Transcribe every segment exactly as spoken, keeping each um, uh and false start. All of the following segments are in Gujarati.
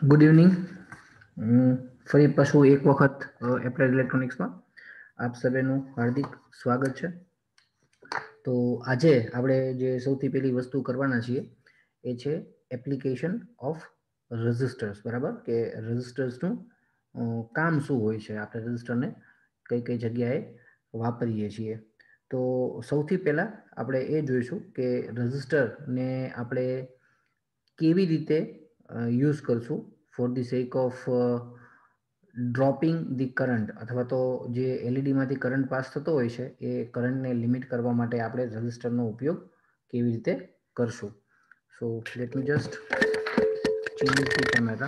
Good evening. ફરી પાછું એક વખત એપ્લાઇડ ઇલેક્ટ્રોનિક્સમાં આપ સર્વેનું હાર્દિક સ્વાગત છે. તો આજે આપણે જે સૌથી પહેલી વસ્તુ કરવાના છીએ એ છે એપ્લિકેશન ઓફ રજિસ્ટર્સ. બરાબર, કે રજિસ્ટર્સનું કામ શું હોય છે, આપણે રજિસ્ટરને કઈ કઈ જગ્યાએ વાપરીએ છીએ. તો સૌથી પહેલા આપણે એ જોઈશું કે રજિસ્ટરને આપણે કેવી રીતે યુઝ કરશું for the sake of dropping the current, અથવા તો જે એલઈડી માંથી કરંટ પાસ થતો હોય છે એ કરંટને લિમિટ કરવા માટે આપણે રજિસ્ટરનો ઉપયોગ કેવી રીતે કરશું. So let me just change the camera.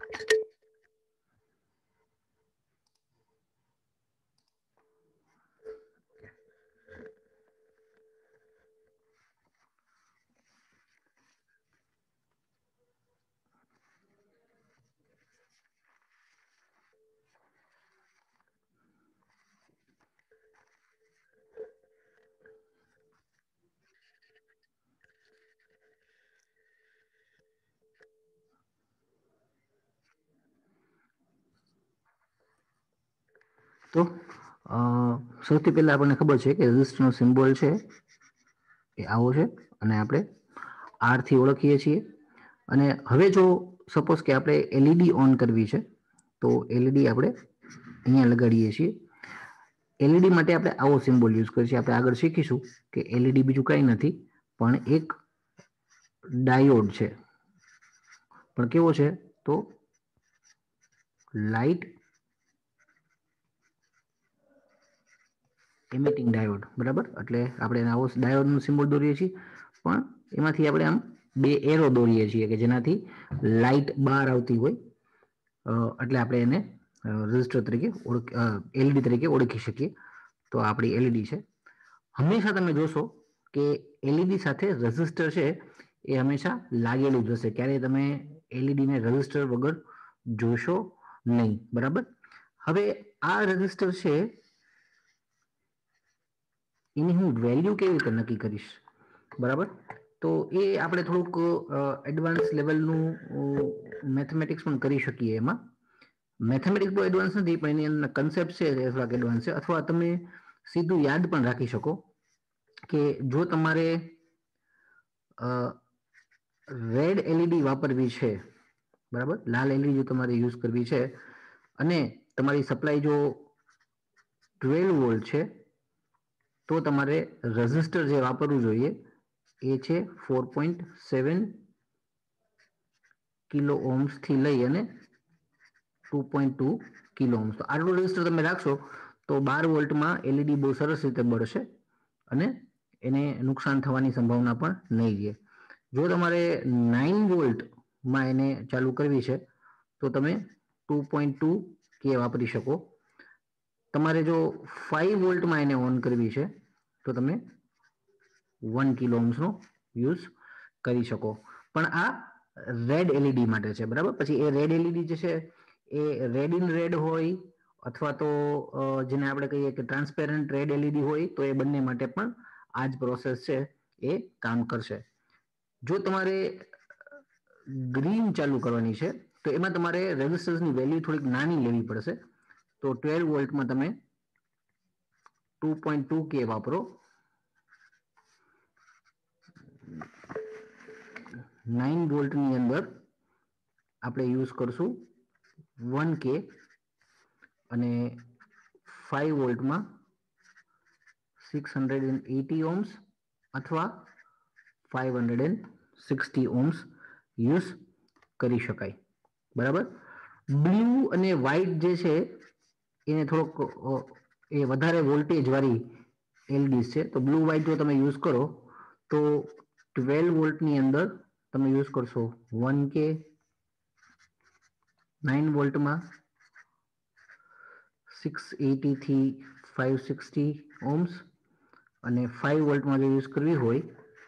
તો સૌથી પહેલા આપણને ખબર છે કે રજિસ્ટરનો સિમ્બોલ છે એ આવો છે, અને આપણે આર થી ઓળખીએ છીએ. અને હવે જો સપોઝ કે આપણે એલઈડી ઓન કરવી છે તો એલઈડી આપણે અહીંયા લગાડીએ છીએ. એલઈડી માટે આપણે આવો સિમ્બોલ યુઝ કરીએ છીએ. આપણે આગળ શીખીશું કે એલઈડી બીજું કંઈ નથી પણ એક ડાયોડ છે. પણ કેવો છે તો લાઇટ એમિટિંગ ડાયોડ. બરાબર, એટલે આપણે આવો ડાયોડનો સિમ્બોલ દોરીએ છીએ, પણ એમાંથી આપણે આમ બે એરો દોરીએ છીએ કે જેનાથી લાઇટ બહાર આવતી હોય, એટલે આપણે એને રજિસ્ટર તરીકે ઓળખ એલઈડી તરીકે ઓળખી શકીએ. તો આપણી એલઈડી છે. હંમેશા તમે જોશો કે એલઈડી સાથે રજિસ્ટર છે એ હંમેશા લાગેલું જ હશે. ક્યારેય તમે એલઈડીને રજિસ્ટર વગર જોશો નહીં. બરાબર, હવે આ રજિસ્ટર છે એની હું વેલ્યુ કેવી રીતે નક્કી કરીશ. બરાબર, તો એ આપણે થોડુંક એડવાન્સ લેવલનું મેથેમેટિક્સ પણ કરી શકીએ. એમાં મેથેમેટિક્સ બહુ એડવાન્સ નથી, પણ એની અંદર કન્સેપ્ટ છે એ થોડાક એડવાન્સ છે. અથવા તમે સીધું યાદ પણ રાખી શકો કે જો તમારે રેડ એલઈડી વાપરવી છે, બરાબર, લાલ એલઈડી જો તમારે યુઝ કરવી છે અને તમારી સપ્લાય જો ટ્વેલ્વ વોલ્ટ છે, તો તમારે રજિસ્ટર જે વાપરવું જોઈએ એ છે four point seven kilo ohms થી લઈ અને two point two kilo ohms. તો આટલું રજિસ્ટર તમે રાખશો તો બાર વોલ્ટમાં એલઈડી બહુ સરસ રીતે બળશે અને એને નુકસાન થવાની સંભાવના પણ નહીં રહે. જો તમારે નાઇન વોલ્ટમાં એને ચાલુ કરવી છે તો તમે ટુ પોઈન્ટ ટુ કે વાપરી શકો. તમારે જો ફાઈવ વોલ્ટમાં એને ઓન કરવી છે તો તમે વન કિલો ઓહ્મ્સનો યુઝ કરી શકો. પણ આ રેડ એલઈડી માટે છે. બરાબર, પછી એ રેડ એલઈડી જે છે એ રેડ ઇન રેડ હોય અથવા તો જેને આપણે કહીએ કે ટ્રાન્સપેરન્ટ રેડ એલઈડી હોય, તો એ બંને માટે પણ આ જ પ્રોસેસ છે એ કામ કરશે. જો તમારે ગ્રીન ચાલુ કરવાની છે તો એમાં તમારે રેઝિસ્ટન્સની વેલ્યુ થોડીક નાની લેવી પડશે. તો ટ્વેલ્વ વોલ્ટમાં તમે ટુ પોઈન્ટ ટુ કે વાપરો. નાઇન વોલ્ટની અંદર આપણે યુઝ કરશું વન કે, અને ફાઈવ વોલ્ટમાં six hundred and eighty ohms અથવા five hundred and sixty ohms use કરી શકાય. બરાબર, બ્લુ અને વ્હાઈટ જે છે એને થોડોક એ વધારે વોલ્ટેજ વાળી એલઈડી છે. તો બ્લુ વ્હાઈટ જો તમે યુઝ કરો તો ટ્વેલ્વ વોલ્ટની અંદર તમે યુઝ કરશો વન કે, નાઇન વોલ્ટમાં સિક્સ એટી થી ફાઈવ સિક્સટી ઓહ્મ્સ, અને ફાઈવ વોલ્ટમાં જો યુઝ કરવી હોય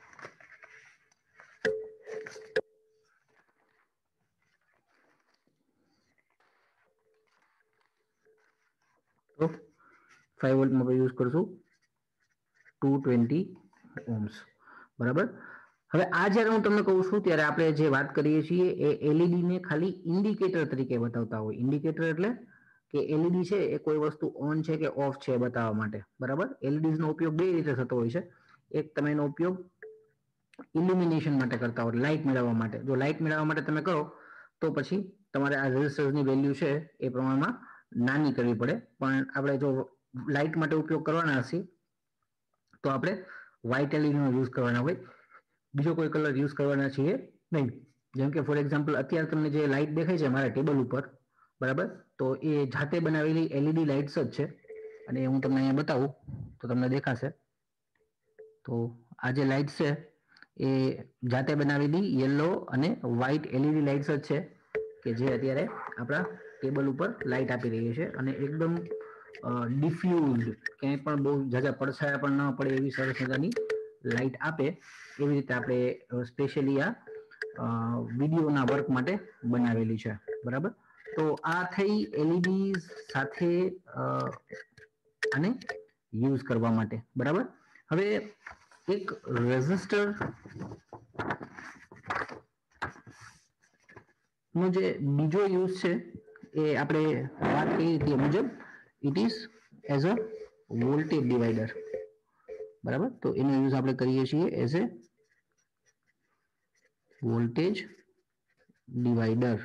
તો ફાઈવ વોલ્ટમાં યુઝ કરશું ટુ ટ્વેન્ટી ઓહ્મ્સ. બરાબર, હવે આ જ્યારે હું તમને કહું છું ત્યારે આપણે જે વાત કરીએ છીએ એ એલઈડી ને ખાલી ઇન્ડિકેટર તરીકે બતાવતા હોય. ઇન્ડિકેટર એટલે કે એલઈડી છે એ કોઈ વસ્તુ ઓન છે કે ઓફ છે બતાવવા માટે, બરાબર. એલઈડી નો ઉપયોગ બે રીતે થતો હોય છે. એક તમે એનો ઉપયોગ ઇલ્યુમિનેશન માટે કરતા હોય, લાઇટ મેળવવા માટે. જો લાઇટ મેળવવા માટે તમે કરો તો પછી તમારે આ રેઝિસ્ટર્સની વેલ્યુ છે એ પ્રમાણમાં નાની કરવી પડે. પણ આપણે જો લાઇટ માટે ઉપયોગ કરવાના હશે તો આપણે વ્હાઇટ એલઈડી નો યુઝ કરવાના હોય, બીજો કોઈ કલર યુઝ કરવાના છીએ નહીં. જેમ કે ફોર એક્ઝામ્પલ અત્યારે તમને જે લાઇટ દેખાય છે મારા ટેબલ ઉપર, બરાબર, તો એ જાતે બનાવેલી એલઈડી લાઇટ્સ જ છે. અને હું તમને અહીંયા બતાવું તો તમને દેખાશે. તો આ જે લાઇટ છે એ જાતે બનાવેલી યલો અને વ્હાઇટ એલઈડી લાઇટ્સ જ છે કે જે અત્યારે આપણા ટેબલ ઉપર લાઇટ આપી રહી છે. અને એકદમ ડિફ્યુઝ, ક્યાંય પણ બહુ ઝાઝા પડછાયા પણ ન પડે એવી સરસ મજાની લાઇટ આપે, એવી રીતે આપણે સ્પેશિયલી આ વિડીયોના વર્ક માટે બનાવેલી છે, બરાબર. તો આ થઈ એલઈડી સાથે આને યુઝ કરવા માટે, બરાબર. હવે એક રેઝિસ્ટર નો જે બીજો યુઝ છે એ આપણે વાત કરી તે મુજબ it is as a voltage divider, બરાબર. તો એનો યુઝ આપણે કરીએ છીએ એઝ એ વોલ્ટેજ ડિવાઈડર,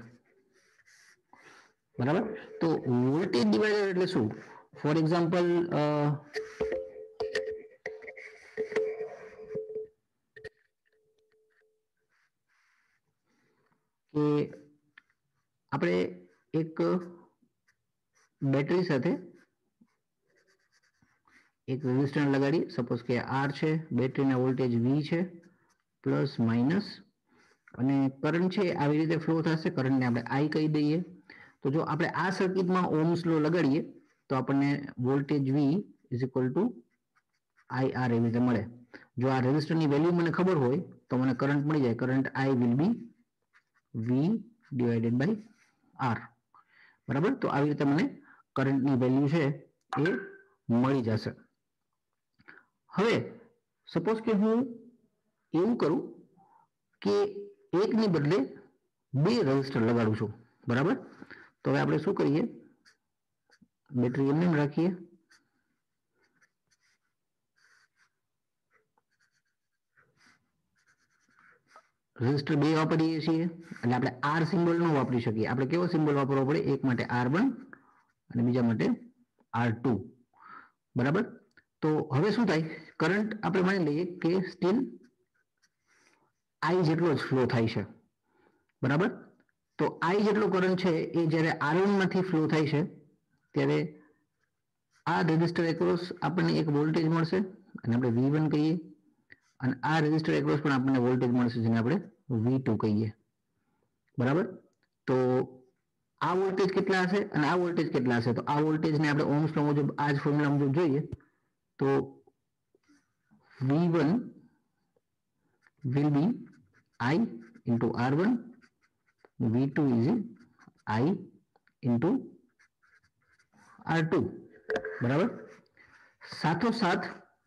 બરાબર. તો વોલ્ટેજ ડિવાઈડર એટલે શું? ફોર એક્ઝામ્પલ કે આપણે એક બેટરી સાથે એક રેઝિસ્ટર લગાડી, સપોઝ કે આર છે, બેટરીના વોલ્ટેજ વી છે, પ્લસ માઇનસ, અને કરંટ છે આવી રીતે ફ્લો થશે. કરંટને આપણે આઈ કહી દઈએ. તો જો આપણે આ સર્કિટમાં ઓહ્મ્સ લો લગાડીએ તો આપણને voltage V is equal to I R એવી રીતે મળે. જો આ રેઝિસ્ટરની વેલ્યુ મને ખબર હોય તો મને કરંટ મળી જાય. Current I will be V divided by R, બરાબર. તો આવી રીતે મને કરંટની વેલ્યુ છે એ મળી જશે. હવે સપોઝ કે હું એવું કરું કે એકની બદલે બે રેઝિસ્ટર લગાડું છું, બરાબર. તો હવે આપણે શું કરીએ, બેટરી એમને રાખીએ, રેઝિસ્ટર બે વાપરીએ છીએ એટલે આપણે આર સિમ્બોલ ન વાપરી શકીએ. આપણે કેવો સિમ્બોલ વાપરવો પડે? એક માટે આર વન અને બીજા માટે આર ટુ, બરાબર. તો હવે શું થાય? કરંટ આપણે માની લઈએ કે સ્ટીલ આઈ જેટલો જ ફ્લો થાય છે, બરાબર. તો આઈ જેટલો કરંટ છે એ જ્યારે આર વન માંથી ફ્લો થાય છે ત્યારે આ રેઝિસ્ટર એક્રોસ આપણને એક વોલ્ટેજ મળશે અને આપણે વી વન કહીએ, અને આ રેઝિસ્ટર એક્રોસ પણ આપણને વોલ્ટેજ મળશે જેને આપણે વી ટુ કહીએ, બરાબર. તો આ વોલ્ટેજ કેટલા હશે અને આ વોલ્ટેજ કેટલા હશે? તો આ વોલ્ટેજને આપણે ઓહ્મ્સ લો મુજબ આ જ ફોર્મ્યુલા મુજબ જોઈએ તો V one will be I into R one, V two is I into R two, બરાબર. સાથોસાથ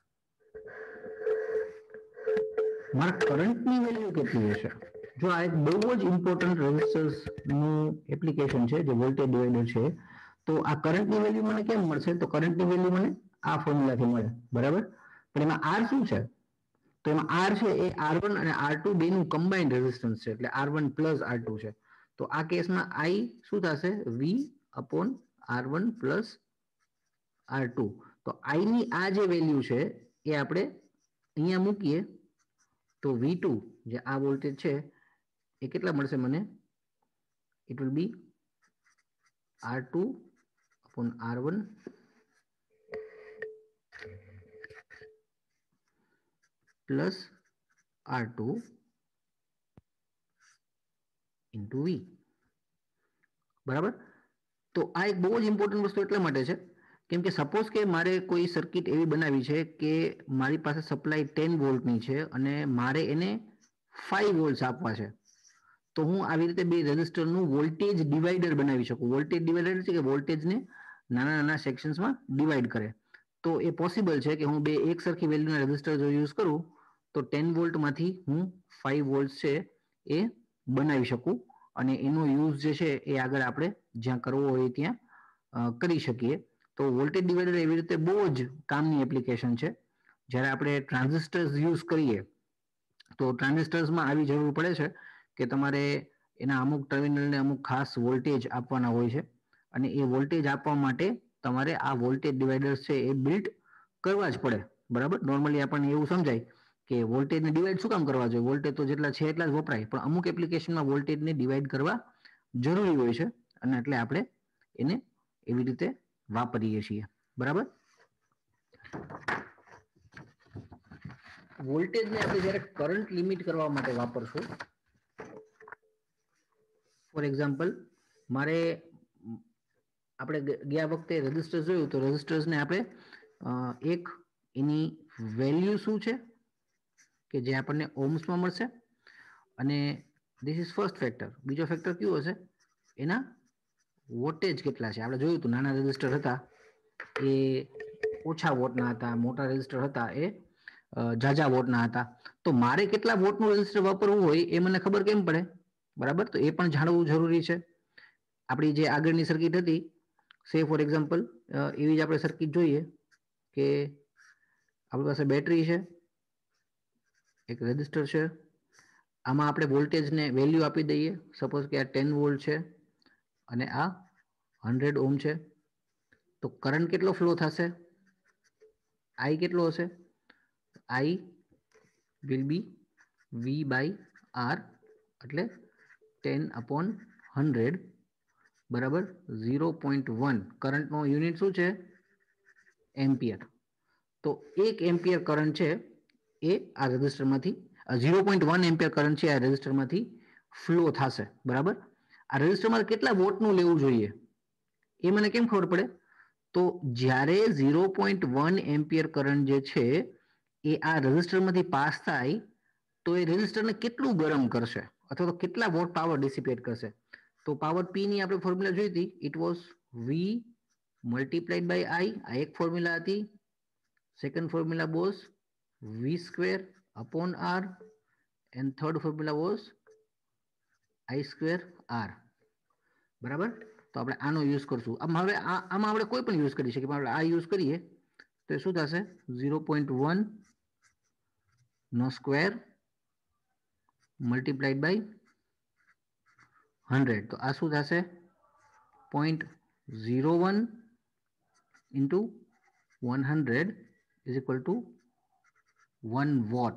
મારા કરંટની વેલ્યુ કેટલી હશે? જો આ એક બહુ જ ઇમ્પોર્ટન્ટ રેઝિસ્ટર્સ નું એપ્લિકેશન છે જે વોલ્ટેજ ડિવાઇડર છે, તો આ કરંટની વેલ્યુ મને કેમ મળશે? તો કરંટની વેલ્યુ મને આ ફોર્મ્યુલાથી મળે, બરાબર. પણ એમાં આર શું છે? તો એમાં આર છે એ આર વન અને આર ટુ બે નું કમ્બાઇન્ડ રેઝિસ્ટન્સ છે, એટલે R one plus R two છે. તો આ કેસમાં આઈ શું થશે? V upon R one plus R two. તો આઈ ની આ જે વેલ્યુ છે એ આપણે અહીંયા મૂકીએ તો વી ટુ જે આ વોલ્ટેજ છે એ કેટલા મળશે મને? It will be R two upon R one plus R two into V, બરાબર. તો આ એક બહુ જ ઇમ્પોર્ટન્ટ વસ્તુ એટલા માટે છે કેમ કે સપોઝ કે મારે કોઈ સર્કિટ એવી બનાવી છે કે મારી પાસે સપ્લાય ટેન વોલ્ટની છે અને મારે એને ફાઈવ વોલ્ટ આપવા છે, તો હું આવી રીતે બે રેઝિસ્ટરનું વોલ્ટેજ ડિવાઈડર બનાવી શકું. વોલ્ટેજ ડિવાઈડર છે કે વોલ્ટેજને નાના નાના સેક્શન્સમાં ડિવાઈડ કરે. તો એ પોસિબલ છે કે હું બે એક સરખી વેલ્યુના રેઝિસ્ટર જો યુઝ કરું તો ટેન વોલ્ટમાંથી હું ફાઈવ વોલ્ટ છે એ બનાવી શકું અને એનો યુઝ જે છે એ આગળ આપણે જ્યાં કરવો હોય ત્યાં કરી શકીએ. તો વોલ્ટેજ ડિવાઈડર એવી રીતે બહુ જ કામની એપ્લિકેશન છે. જ્યારે આપણે ટ્રાન્ઝિસ્ટર્સ યુઝ કરીએ તો ટ્રાન્ઝિસ્ટર્સમાં આવી જરૂર પડે છે કે તમારે એના અમુક ટર્મિનલને અમુક ખાસ વોલ્ટેજ આપવાના હોય છે અને એ વોલ્ટેજ આપવા માટે તમારે આ વોલ્ટેજ ડિવાઈડર્સ છે એ બિલ્ટ કરવા જ પડે. બરાબર, નોર્મલી આપણને એવું સમજાય કે વોલ્ટેજને ડિવાઈડ શું કામ કરવા જોઈએ, વોલ્ટેજ તો જેટલા છે એટલા જ વપરાય, પણ અમુક એપ્લિકેશનમાં વોલ્ટેજને ડિવાઈડ કરવા જરૂરી હોય છે અને એટલે આપણે એને એવી રીતે વાપરીએ છીએ. બરાબર, વોલ્ટેજને આપણે જ્યારે કરંટ લિમિટ કરવા માટે વાપરશું, ફોર એક્ઝામ્પલ મારે આપણે ગયા વખતે રેઝિસ્ટર્સ જોયું તો રેઝિસ્ટર્સને આપણે એક એની વેલ્યુ શું છે કે જે આપણને ઓહ્મ્સમાં મળશે અને ધીસ ઇઝ ફર્સ્ટ ફેક્ટર. બીજો ફેક્ટર કયો હશે, એના વોટેજ કેટલા છે. આપણે જોયું હતું નાના રેઝિસ્ટર હતા એ ઓછા વોટના હતા, મોટા રેઝિસ્ટર હતા એ ઝાઝા વોટના હતા. તો મારે કેટલા વોટનું રેઝિસ્ટર વાપરવું હોય એ મને ખબર કેમ પડે? બરાબર, તો એ પણ જાણવું જરૂરી છે. આપણી જે આગળની સર્કિટ હતી, સે ફોર એક્ઝામ્પલ એવી જ આપણે સર્કિટ જોઈએ કે આપણી પાસે બેટરી છે, એક રેઝિસ્ટર છે, આમાં આપણે વોલ્ટેજને વેલ્યુ આપી દઈએ. સપોઝ કે આ ટેન વોલ્ટ છે અને આ હંડ્રેડ ઓહ્મ છે. તો કરંટ કેટલો ફ્લો થશે? આઈ કેટલો હશે? I will be V by R, એટલે ટેન અપોન હંડ્રેડ બરાબર ઝીરો પોઈન્ટ વન. કરંટનો યુનિટ શું છે? એમ્પિયર. તો એક એમ્પિયર કરંટ છે એ આ રેઝિસ્ટરમાંથી zero point one ampere current છે આ રેઝિસ્ટરમાંથી ફ્લો થશે. બરાબર, આ રેઝિસ્ટરમાં કેટલા વોટનું લેવું જોઈએ એ મને કેમ ખબર પડે? તો જ્યારે zero point one ampere current જે છે એ આ રેઝિસ્ટરમાંથી પાસ થાય તો એ રેઝિસ્ટરને કેટલું ગરમ કરશે અથવા તો કેટલા વોટ પાવર ડિસિપેટ કરશે? તો પાવર પી ની આપણે ફોર્મ્યુલા જોઈ હતી, it was V multiplied by I. આ એક ફોર્મ્યુલા હતી. Second formula was V square upon R and third formula was I square R. બરાબર, તો આપણે આનો યુઝ કરશું. આમ હવે આમાં આપણે કોઈ પણ યુઝ કરી શકીએ, પણ આપણે આ યુઝ કરીએ તો શું થશે? ઝીરો પોઈન્ટ વન નો સ્ક્વેર મલ્ટીપ્લાઇડ બાય હંડ્રેડ. તો આ શું થશે? Point zero one into one hundred is equal to one watt.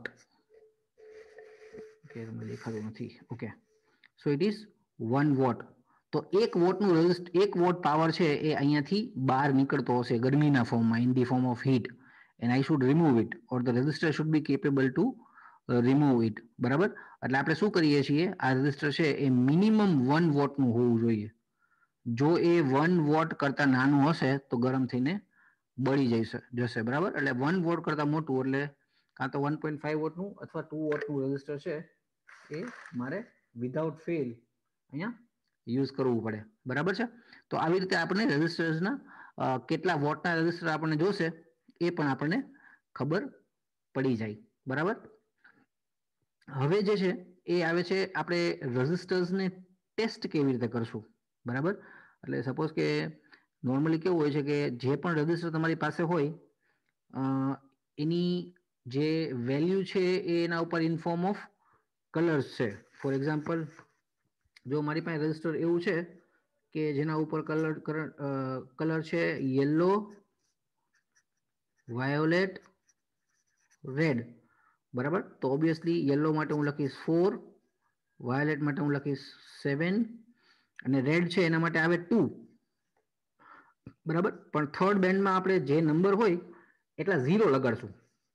Okay, દેખાતું નથી. Okay, so it is one watt. તો એક વોટનું રેઝિસ્ટ એક વોટ પાવર છે એ અહીંયાથી બહાર નીકળતો હશે ગરમીના ફોર્મમાં, in the form of heat, and I should remove it or the resistor should be capable to remove it. બરાબર, એટલે આપણે શું કરીએ છીએ, આ રેઝિસ્ટર છે એ મિનિમમ વન વોટનું હોવું જોઈએ. જો એ વન વોટ કરતા નાનું હશે તો ગરમ થઈને બળી જશે જશે બરાબર, એટલે વન વોટ કરતા મોટું એટલે કાં તો વન પોઈન્ટ ફાઈવ વોટનું અથવા ટુ વોટનું રેઝિસ્ટર છે એ મારે વિધાઉટ ફેલ અહીંયા યુઝ કરવું પડે. બરાબર છે, તો આવી રીતે આપણે રેઝિસ્ટર્સના કેટલા વોટના રેઝિસ્ટર આપણને જોશે એ પણ આપણને ખબર પડી જાય. બરાબર, હવે જે છે એ આવે છે આપણે રેઝિસ્ટર્સને ટેસ્ટ કેવી રીતે કરશું. બરાબર, એટલે સપોઝ કે નોર્મલી કેવું હોય છે કે જે પણ રેઝિસ્ટર તમારી પાસે હોય એની જે વેલ્યુ છે એ એના ઉપર ઇન ફોર્મ ઓફ કલર્સ છે. ફોર એક્ઝામ્પલ, જો મારી પાસે રેઝિસ્ટર એવું છે કે જેના ઉપર કલર કલર છે યલો, વાયોલેટ, રેડ. બરાબર, તો ઓબ્વિયસલી યલો માટે હું લખીશ ફોર, વાયોલેટ માટે હું લખીશ સેવન અને રેડ છે એના માટે આવે ટુ. બરાબર, પણ થર્ડ બેન્ડમાં આપણે જે નંબર હોય એટલા ઝીરો લગાડશું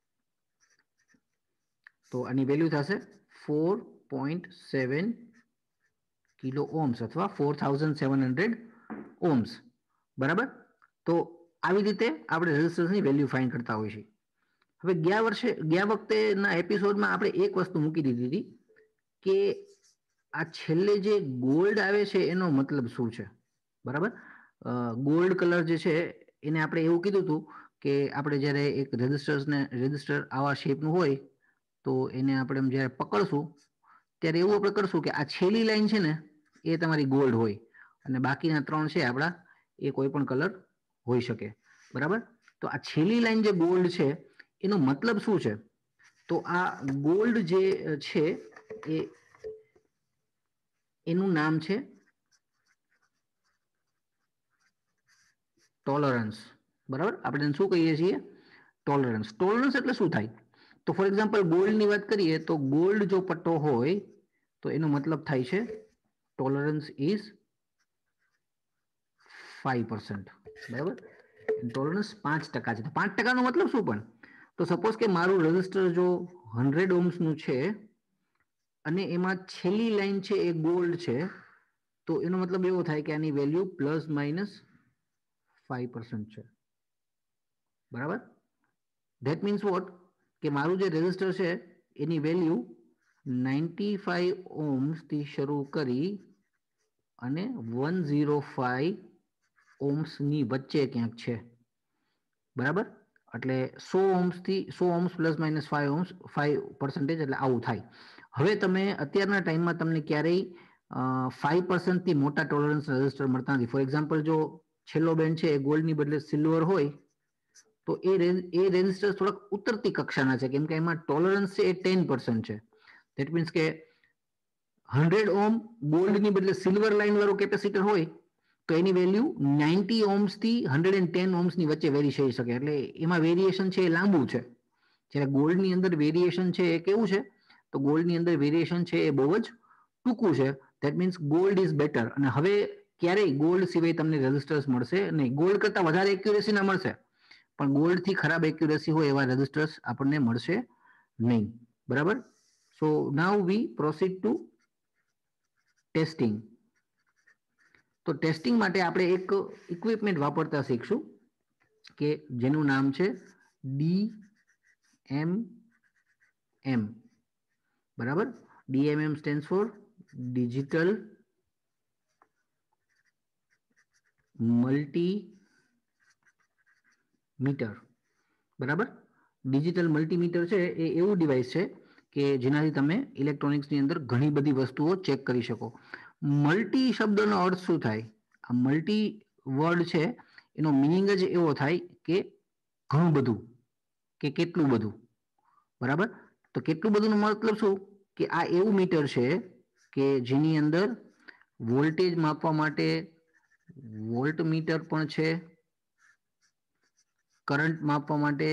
તો આની વેલ્યુ થશે four point seven kilo ohms અથવા four thousand seven hundred ohms. બરાબર, તો આવી રીતે આપણે રેઝિસ્ટન્સની વેલ્યુ ફાઇન્ડ કરતા હોઈએ છીએ. હવે ગયા વર્ષે ગયા વખતેના એપિસોડમાં આપણે એક વસ્તુ મૂકી દીધી હતી કે આ છેલ્લે જે ગોલ્ડ આવે છે એનો મતલબ શું છે. બરાબર, ગોલ્ડ કલર જે છે એને આપણે એવું કીધું હતું કે આપણે જ્યારે એક રેઝિસ્ટર્સને રેઝિસ્ટર આવા શેપનું હોય તો એને આપણે જ્યારે પકડશું ત્યારે એવું આપણે કરશું કે આ છેલ્લી લાઈન છે ને એ તમારી ગોલ્ડ હોય અને બાકીના ત્રણ છે આપણા એ કોઈ પણ કલર હોઈ શકે, બરાબર. તો આ છેલ્લી લાઈન જે ગોલ્ડ છે એનો મતલબ શું છે? તો આ ગોલ્ડ જે છે એ એનું નામ છે ટોલરન્સ, બરાબર. આપણે એને શું કહીએ છીએ? ટોલરન્સ. ટોલરન્સ એટલે શું થાય? તો ફોર એક્ઝામ્પલ ગોલ્ડની વાત કરીએ તો ગોલ્ડ જો પટ્ટો હોય તો એનો મતલબ થાય છે ટોલરન્સ ઇઝ ફાઈવ પર્સન્ટ, બરાબર. ટોલરન્સ પાંચ ટકા છે. પાંચ ટકાનો મતલબ શું? પણ તો સપોઝ કે મારું રેઝિસ્ટર જો હંડ્રેડ ઓહ્મ્સનું છે અને એમાં છેલ્લી લાઈન છે એ ગોલ્ડ છે, તો એનો મતલબ એવો થાય કે આની value plus minus five percent છે, બરાબર. That means what? કે મારું જે રેઝિસ્ટર છે એની વેલ્યુ નાઇન્ટી ફાઈવ ઓહ્મ્સથી શરૂ કરી અને વન ઝીરો ફાઈવ ઓહ્મ્સની વચ્ચે ક્યાંક છે, બરાબર. એટલે સો ઓહ્મ્સથી સો ohms plus minus five ohms five percentage એટલે આવું થાય. હવે તમે અત્યારના ટાઈમમાં તમને ક્યારેય ફાઈવ પર્સન્ટથી મોટા ટોલરન્સ રેઝિસ્ટર મળતા નથી. ફોર એક્ઝામ્પલ જો છેલ્લો બેન્ડ છે એ ગોલ્ડની બદલે સિલ્વર હોય તો એ એ રેઝિસ્ટર થોડાક ઉતરતી કક્ષાના છે, કેમ કે એમાં ટોલરન્સ છે એ ટેન પર્સન્ટ છે. ધેટ મીન્સ કે હંડ્રેડ ઓહ્મ ગોલ્ડની બદલે સિલ્વર લાઈન વાળું કેપેસિટર હોય તો એની વેલ્યુ નાઇન્ટી ઓહ્મ્સથી હંડ્રેડ એન્ડ ટેન ઓહ્મ્સની વચ્ચે વેરી થઈ શકે. એટલે એમાં વેરિએશન છે એ લાંબુ છે. જ્યારે ગોલ્ડની અંદર વેરિએશન છે એ કેવું છે? તો ગોલ્ડની અંદર વેરિએશન છે એ બહુ જ ટૂંકું છે. That means gold is better. અને હવે ક્યારેય ગોલ્ડ સિવાય તમને રેઝિસ્ટર્સ મળશે નહીં. ગોલ્ડ કરતાં વધારે એક્યુરેસીના મળશે, પણ ગોલ્ડથી ખરાબ એક્યુરેસી હોય એવા રેઝિસ્ટર્સ આપણને મળશે નહીં, બરાબર. So now we proceed to testing. તો ટેસ્ટિંગ માટે આપણે એક ઇક્વિપમેન્ટ વાપરતા શીખશું કે જેનું નામ છે ડી એમ એમ, બરાબર. D M M stands for digital multimeter, બરાબર. ડિજિટલ મલ્ટીમીટર છે એ એવું ડિવાઇસ છે કે જેનાથી તમે ઇલેક્ટ્રોનિક્સની અંદર ઘણી બધી વસ્તુઓ ચેક કરી શકો. મલ્ટી શબ્દનો અર્થ શું થાય? આ મલ્ટી વર્ડ છે એનો મિનિંગ જ એવો થાય કે ઘણું બધું કે કેટલું બધું, બરાબર. તો કેટલું બધું નો મતલબ શું? કે આ એવું મીટર છે કે જેની અંદર વોલ્ટેજ માપવા માટે વોલ્ટ મીટર પણ છે, કરંટ માપવા માટે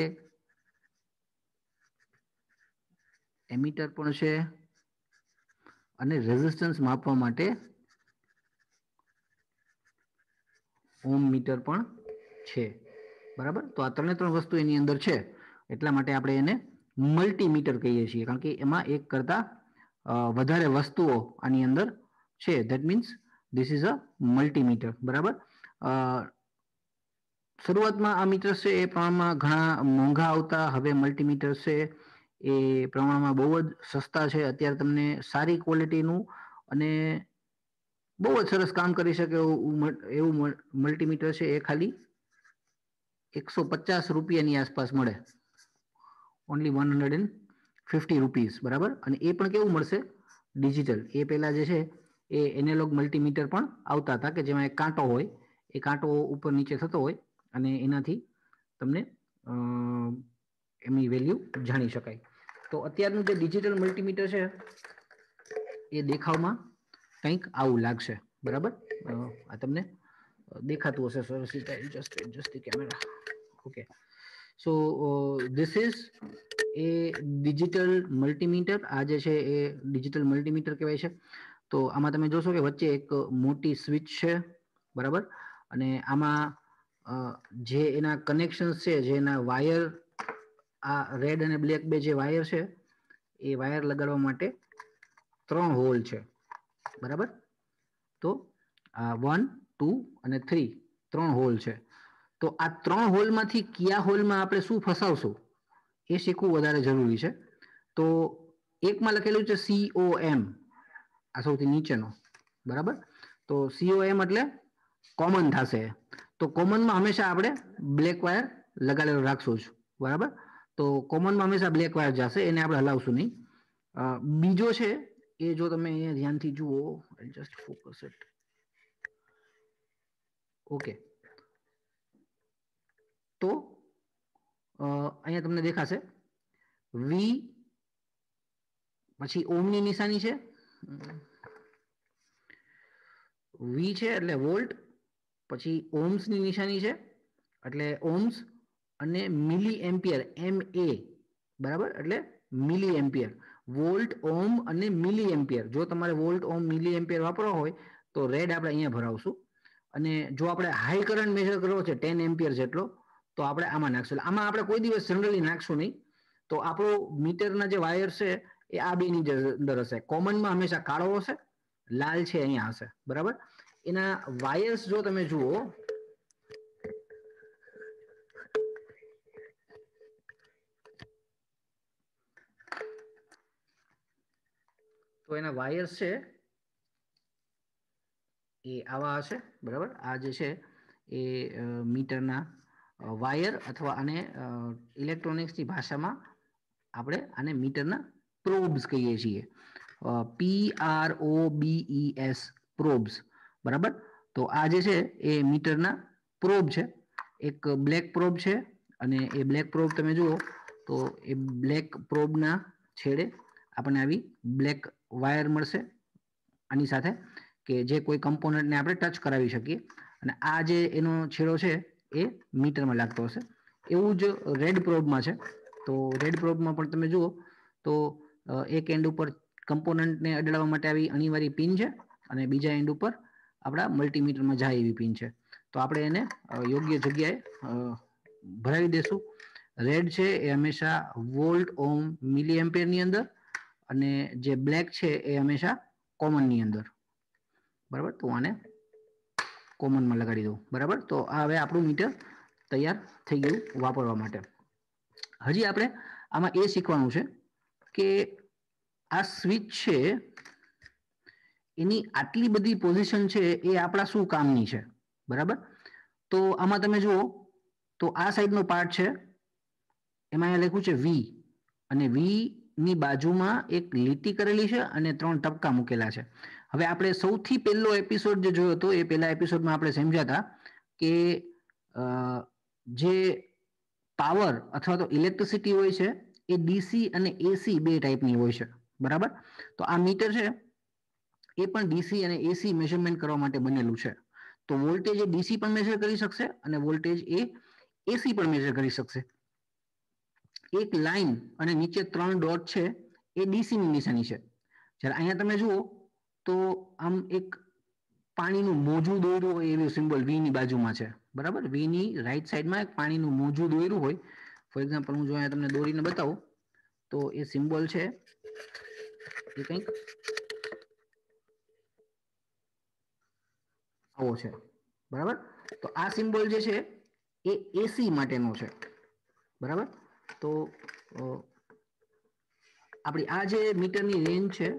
એમીટર પણ છે અને રેઝિસ્ટન્સ માપવા માટે ઓમ મીટર પણ છે, બરાબર. તો આ ત્રણે ત્રણ વસ્તુ એની અંદર છે એટલા માટે આપણે એને મલ્ટીમીટર કહીએ છીએ, કારણ કે એમાં એક કરતા વધારે વસ્તુઓ આની અંદર છે. That means this is a multimeter, બરાબર. શરૂઆતમાં આ મીટર્સ છે એ પ્રમાણમાં ઘણા મોંઘા આવતા. હવે મલ્ટીમીટર્સ છે એ પ્રમાણમાં બહુ જ સસ્તા છે. અત્યારે તમને સારી ક્વોલિટીનું અને બહુ જ સરસ કામ કરી શકે એવું મલ્ટીમીટર છે એ ખાલી એકસો પચાસ રૂપિયાની આસપાસ મળે. Only one hundred and fifty rupees, બરાબર. અને એ પણ કેવું મળશે? ડિજિટલ. એ પહેલા જે છે એ એનાલોગ મલ્ટીમીટર પણ આવતા હતા કે જેમાં એક કાંટો હોય, એ કાંટો ઉપર નીચે થતો હોય અને એનાથી તમને એમની વેલ્યુ જાણી શકાય. તો અત્યારનું જે ડિજિટલ મલ્ટીમીટર છે એ દેખાવમાં કંઈક આવું લાગશે, બરાબર. આ તમને દેખાતું હશે સરસ રીતે. Just adjust the camera. Okay. So this is a digital multimeter. આ જે છે એ ડિજિટલ મલ્ટીમીટર કહેવાય છે. તો આમાં તમે જોશો કે વચ્ચે એક મોટી સ્વિચ છે, બરાબર. અને આમાં જે એના કનેક્શન્સ છે, જે એના વાયર, આ રેડ અને બ્લેક બે જે વાયર છે એ વાયર લગાડવા માટે ત્રણ હોલ છે, બરાબર. તો આ વન, ટુ અને થ્રી ત્રણ હોલ છે. તો આ ત્રણ હોલમાંથી કયા હોલમાં આપણે શું ફસાવશું એ શીખવું વધારે જરૂરી છે. તો એકમાં લખેલું છે સી ઓ એમ, આ સૌથી નીચેનો, બરાબર. તો સી ઓ એમ એટલે કોમન થશે. તો કોમનમાં હંમેશા આપણે બ્લેક વાયર લગાડેલો રાખશું જ, બરાબર. તો કોમનમાં હંમેશા બ્લેક વાયર જશે, એને આપણે હલાવશું નહીં. બીજો છે એ જો તમે અહીંયા ધ્યાનથી જુઓ, જસ્ટ ફોકસ ઇટ. ઓકે, તો અહીંયા તમને દેખાશે વી, પછી ઓમની નિશાની છે, વી છે એટલે વોલ્ટ, પછી ઓમ્સની નિશાની છે એટલે ઓમ્સ, અને મિલી એમ્પિયર એમ એ, બરાબર, એટલે મિલી એમ્પિયર. વોલ્ટ, ઓમ અને મિલી એમ્પિયર. જો તમારે વોલ્ટ, ઓમ, મિલી એમ્પિયર વાપરવા હોય તો રેડ આપણે અહીંયા ભરાવશું. અને જો આપણે હાઈ કરંટ મેજર કરવો છે ટેન એમ્પિયર જેટલો, તો આપણે આમાં નાખશું. આમાં આપણે કોઈ દિવસ જનરલી નાખશું નહીં. તો આપણો મીટરના જે વાયર છે એ આ બેની અંદર હશે. કોમનમાં હંમેશા કાળો હશે, લાલ છે અહીંયા હશે, બરાબર. એના વાયર્સ જો તમે જુઓ, તો એના વાયર્સ છે એ આવા હશે, બરાબર. આ જે છે એ મીટરના વાયર, અથવા આને ઇલેક્ટ્રોનિક્સની ભાષામાં આપણે આને મીટરના પ્રોબ્સ કહીએ છીએ. P R O B E S, probes, બરાબર. તો આ જે છે એ મીટરના પ્રોબ છે. એક બ્લેક પ્રોબ છે, અને એ બ્લેક પ્રોબ તમે જુઓ તો એ બ્લેક પ્રોબના છેડે આપણને આવી બ્લેક વાયર મળશે આની સાથે, કે જે કોઈ કમ્પોનન્ટને આપણે ટચ કરાવી શકીએ. અને આ જે એનો છેડો છે એ મીટરમાં લાગતો હશે. એવું જ રેડ પ્રોબમાં છે. તો રેડ પ્રોબમાં પણ તમે જુઓ તો એક એન્ડ ઉપર કમ્પોનન્ટને અડાડવા માટે આવી અનિવાર્ય પિન છે, અને બીજા એન્ડ ઉપર આપણા મલ્ટીમીટરમાં જાય એવી પિન છે. તો આપણે એને યોગ્ય જગ્યાએ ભરાવી દેશું. રેડ છે એ હંમેશા વોલ્ટ, ઓમ, મિલી એમ્પિયરની અંદર, અને જે બ્લેક છે એ હંમેશા કોમનની અંદર, બરાબર. તો આને કોમનમાં લગાડી દઉં, બરાબર. તો આ હવે આપણું મીટર તૈયાર થઈ ગયું વાપરવા માટે. હજી આપણે આમાં એ શીખવાનું છે કે આ સ્વિચ છે એની આટલી બધી પોઝિશન છે એ આપણા શું કામની છે, બરાબર. તો આમાં તમે જુઓ તો આ સાઈડનો પાર્ટ છે, એમાં અહીંયા લખ્યું છે વી, અને વી ની બાજુમાં એક લીટી કરેલી છે અને ત્રણ ટપકા મૂકેલા છે. હવે આપણે સૌથી પહેલો એપિસોડ જે જોયો હતો એ પહેલા એપિસોડમાં આપણે સમજ્યા હતા કે જે પાવર અથવા તો ઇલેક્ટ્રિસિટી હોય છે એ ડીસી અને એસી બે ટાઈપની હોય છે, બરાબર. તો આ મીટર છે એ પણ ડીસી અને એસી મેઝરમેન્ટ કરવા માટે બનેલું છે. તો વોલ્ટેજ એ ડીસી પણ મેઝર કરી શકશે, અને વોલ્ટેજ એ એસી પણ મેઝર કરી શકશે. એક લાઈન અને નીચે ત્રણ ડોટ છે એ ડીસી ની નિશાની છે. જ્યારે અહીંયા તમે જુઓ તો આમ એક પાણીનું મોજું દોર્યું હોય એવી સિમ્બોલ વી ની બાજુમાં છે, બરાબર. વી ની રાઈટ સાઈડમાં એક પાણીનું મોજું દોર્યું હોય. ફોર એક્ઝામ્પલ હું જો અહીંયા તમને દોરીને બતાવું તો એ સિમ્બોલ છે એ કંઈક આવો છે, બરાબર. તો આ સિમ્બોલ જે છે એ એસી માટેનો છે, બરાબર. તો આપણી આ જે મીટરની રેન્જ છે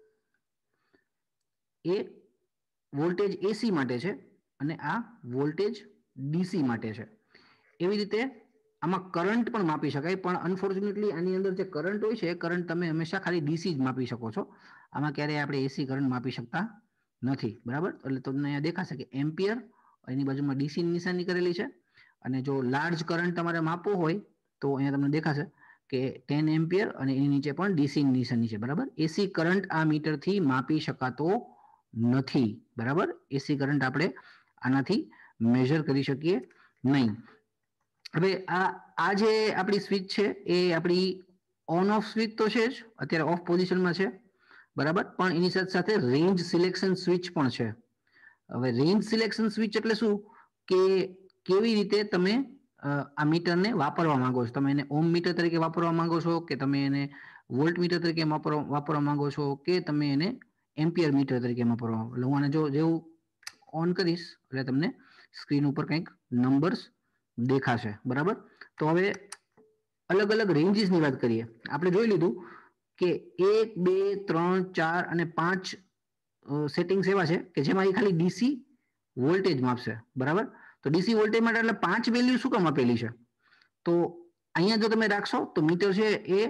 એ વોલ્ટેજ એસી માટે છે, અને આ વોલ્ટેજ ડીસી માટે છે. એવી રીતે આમાં કરંટ પણ માપી શકાય, પણ અનફોર્ચ્યુનેટલી આની અંદર જે કરંટ હોય છે એ કરંટ તમે હંમેશા ખાલી ડીસી જ માપી શકો છો. આમાં ક્યારેય આપણે એસી કરંટ માપી શકતા નથી, બરાબર. એટલે તમને અહીંયા દેખાશે કે એમ્પિયર, એની બાજુમાં ડીસી ની નિશાની કરેલી છે. અને જો લાર્જ કરંટ તમારે માપવો હોય તો અહીંયા તમને દેખાશે કે ટેન એમ્પિયર, અને એની નીચે પણ ડીસી ની નિશાની છે, બરાબર. એસી કરંટ આ મીટરથી માપી શકાતો નથી, બરાબર. એસી કરંટ આપણે આનાથી મેઝર કરી શકીએ નહીં. હવે આ આ જે આપણી સ્વિચ છે એ આપણી ઓન ઓફ સ્વિચ તો છે જ, અત્યારે ઓફ પોઝિશનમાં છે, બરાબર. પણ એની સાથે સાથે રેન્જ સિલેક્શન સ્વિચ પણ છે. હવે રેન્જ સિલેક્શન સ્વિચ એટલે શું કે કેવી રીતે તમે આ મીટરને વાપરવા માંગો છો. તમે એને ઓમ મીટર તરીકે વાપરવા માંગો છો, કે તમે એને વોલ્ટ મીટર તરીકે વાપરવા માંગો છો, કે તમે એને એમ્પિયર મીટર તરીકે વાપરવા. એટલે હું આને જો જેવું ઓન કરીશ એટલે તમને સ્ક્રીન ઉપર કંઈક નંબર્સ દેખાશે, બરાબર. તો હવે અલગ અલગ રેન્જીસની વાત કરીએ. આપણે જોઈ લીધું કે એક, બે, ત્રણ, ચાર અને પાંચ સેટિંગ્સ એવા છે કે જેમાં એ ખાલી ડીસી વોલ્ટેજ માપશે, બરાબર. તો ડીસી વોલ્ટેજ માટે એટલે પાંચ વેલ્યુ શું કામ આપેલી છે? તો અહીંયા જો તમે રાખશો તો મીટર છે એ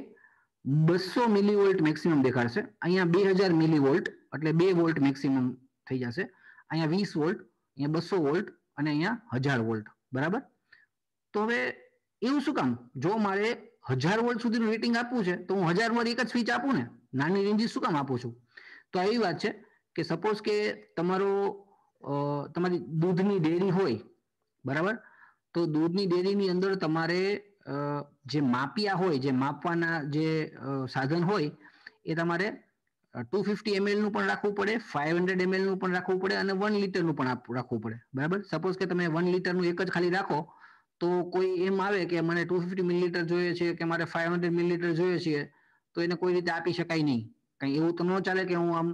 બસો મિલીવોલ્ટ મેક્સિમમ દેખાડશે. અહીંયા બે હજાર મિલીવોલ્ટ એટલે બે વોલ્ટ મેક્સિમમ થઈ જશે. અહીંયા વીસ વોલ્ટ, અહીંયા બસો વોલ્ટ અને અહીંયા હજાર વોલ્ટ. બરાબર. તો હવે એવું શું કામ? જો મારે હજાર વોલ્ટ સુધીનું રેટિંગ આપવું છે તો હું હજાર વાર એક જ સ્વિચ આપું ને, નાની રેન્જીસ શું કામ આપું છું? તો એવી વાત છે કે સપોઝ કે તમારો તમારી દૂધની ડેરી હોય, બરાબર, તો દૂધની ડેરીની અંદર તમારે જે માપિયા હોય, જે માપવાના જે સાધન હોય એ તમારે ટુ ફિફ્ટી એમએલ નું પણ રાખવું પડે, ફાઈવ હંડ્રેડ એમએલ નું પણ રાખવું પડે અને વન લીટરનું પણ રાખવું પડે. બરાબર. સપોઝ કે તમે વન લીટરનું એક જ ખાલી રાખો તો કોઈ એમ આવે કે મને ટુ ફિફ્ટી મિલીલીટર જોઈએ છે કે મારે ફાઈવ હંડ્રેડ મિલીલીટર જોઈએ છે, તો એને કોઈ રીતે આપી શકાય નહીં. કઈ એવું તો ન ચાલે કે હું આમ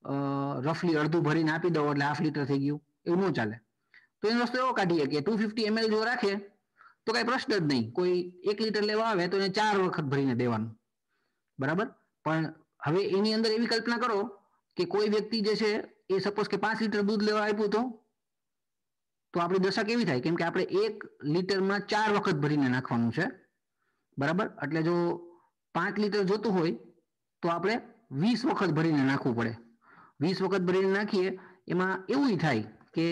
રફલી અડધું ભરીને આપી દઉં એટલે હાફ લીટર થઈ ગયું, એવું ન ચાલે. તો એનો રસ્તો એવો કાઢીએ કે ટુ ફિફ્ટી એમએલ જો રાખે તો કઈ પ્રશ્ન જ નહીં. કોઈ એક લીટર લેવા આવે તો એને ચાર વખત ભરીને દેવાનું. બરાબર. પણ હવે એની અંદર એવી કલ્પના કરો કે કોઈ વ્યક્તિ જે છે એ સપોઝ કે પાંચ લીટર દૂધ લેવા આપ્યું તો તો આપણી દશા કેવી થાય? કેમ કે આપણે એક લીટરમાં ચાર વખત ભરીને નાખવાનું છે. બરાબર. એટલે જો પાંચ લીટર જોતું હોય તો આપણે વીસ વખત ભરીને નાખવું પડે. વીસ વખત ભરીને નાખીએ એમાં એવું થાય કે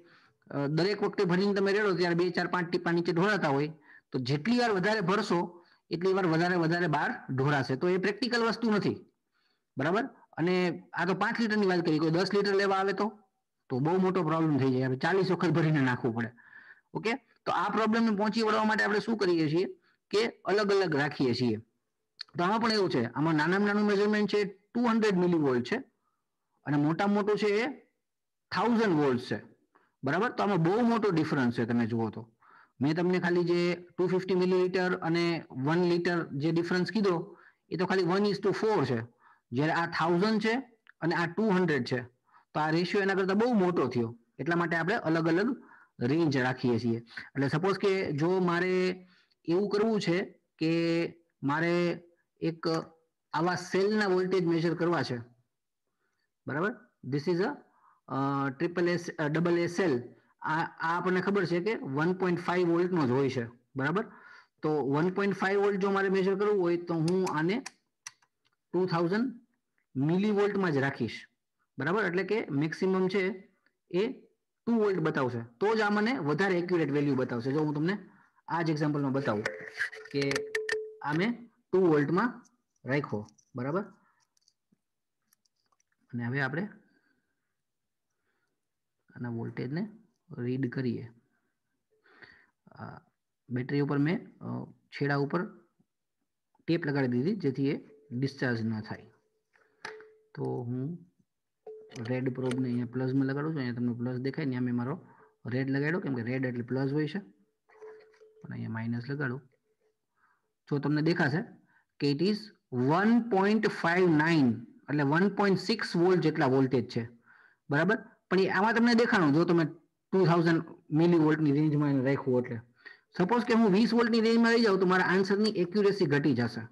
દરેક વખતે ભરીને તમે રેડો ત્યારે બે ચાર પાંચ ટીપા નીચે ઢોળાતા હોય, તો જેટલી વાર વધારે ભરશો એટલી વાર વધારે વધારે બહાર ઢોળાશે. તો એ પ્રેક્ટિકલ વસ્તુ નથી. બરાબર. અને આ તો પાંચ લીટરની વાત કરી, કોઈ દસ લીટર લેવા આવે તો તો બહુ મોટો પ્રોબ્લેમ થઈ જાય. ચાલીસ વખત ભરીને નાખવું પડે. ઓકે. તો આ પ્રોબ્લેમને પહોંચી વળવા માટે આપણે શું કરીએ છીએ કે અલગ અલગ રાખીએ છીએ. તો આમાં પણ એવું છે, આમાં નાનામાં નાનું મેઝરમેન્ટ છે ટુ હંડ્રેડ મિલીવોલ્ટ છે અને મોટામાં મોટું છે એ થાઉઝન્ડ વોલ્ટ છે. બરાબર. તો આમાં બહુ મોટો ડિફરન્સ છે. તમે જુઓ તો મેં તમને ખાલી જે ટુ ફિફ્ટી મિલીલીટર અને વન લીટર જે ડિફરન્સ કીધો એ તો ખાલી વન ઇઝ ટુ ફોર છે. જ્યારે આ થાઉઝન્ડ છે અને આ ટુ હંડ્રેડ છે તો આ રેશિયો એના કરતા બહુ મોટો થયો. એટલા માટે આપણે અલગ અલગ રેન્જ રાખીએ છીએ. એટલે સપોઝ કે જો મારે એવું કરવું છે કે મારે એક આવા સેલના વોલ્ટેજ મેજર કરવા છે. બરાબર. This is a triple S double A cell. આ આપણને ખબર છે કે વન પોઈન્ટ ફાઈવ વોલ્ટનો જ હોય છે. બરાબર. તો વન પોઈન્ટ ફાઈવ વોલ્ટ જો મારે મેજર કરવું હોય તો હું આને ટુ થાઉઝન્ડ મિલીવોલ્ટમાં જ રાખીશ. બરાબર. એટલે કે મેક્સિમમ છે એ ટુ વોલ્ટ બતાવશે તો જ આ મને વધારે એક્યુરેટ વેલ્યુ બતાવશે. જો હું તમને આ જ એક્ઝામ્પલમાં બતાવું કે આ મેં ટુ વોલ્ટમાં રાખ્યો. બરાબર. અને હવે આપણે આના વોલ્ટેજને રીડ કરીએ. બેટરી ઉપર મેં છેડા ઉપર ટેપ લગાડી દીધી જેથી એ ડિસ્ચાર્જ ન થાય. તો હું રેડ પ્રોબને અહીંયા પ્લસમાં લગાડું છું. અહીંયા તમને પ્લસ દેખાય ને, મેં મારો રેડ લગાડ્યો કેમ કે રેડ એટલે પ્લસ હોય છે. અને અહીંયા માઇનસ લગાડું. જો તમને દેખાશે કે it is one point five nine એટલે વન પોઈન્ટ સિક્સ વોલ્ટ જેટલા વોલ્ટેજ છે. બરાબર. પણ એ આમાં તમને દેખાણું જો તમે ટુ થાઉઝન્ડ મિલી વોલ્ટની રેન્જમાં રાખ્યું એટલે. સપોઝ કે હું વીસ વોલ્ટની રેન્જમાં રહી જાઉં તો મારા આન્સરની એક્યુરેસી ઘટી જશે.